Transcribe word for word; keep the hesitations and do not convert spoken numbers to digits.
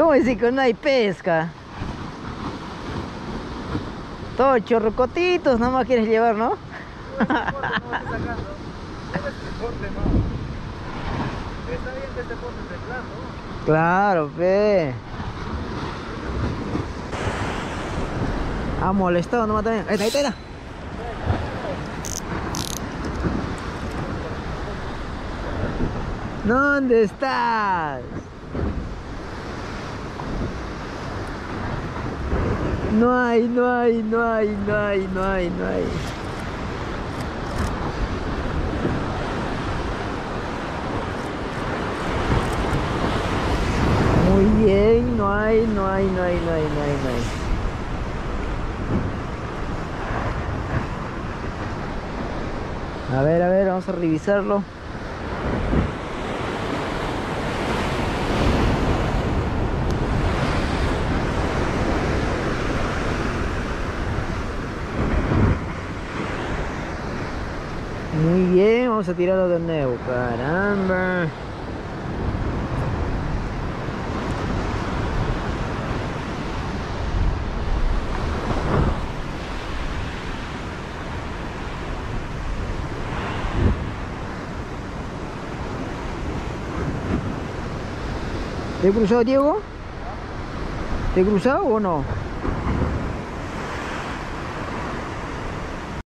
¿Cómo decir que no hay pesca? Todos chorrocotitos, nada más quieres llevar, ¿no? No importa, no me estoy sacando. No es que corte, no. Está bien que este corte de plano, ¿no? Claro, pe. Ha molestado nomás también. Ahí está, ahí está, ahí está. ¿Dónde estás? No hay, no hay, no hay, no hay, no hay, no hay. Muy bien, no hay, no hay, no hay, no hay, no hay, no hay. A ver, a ver, vamos a revisarlo. Muy bien, vamos a tirarlo de nuevo, caramba. ¿Te he cruzado, Diego? ¿Te he cruzado o no?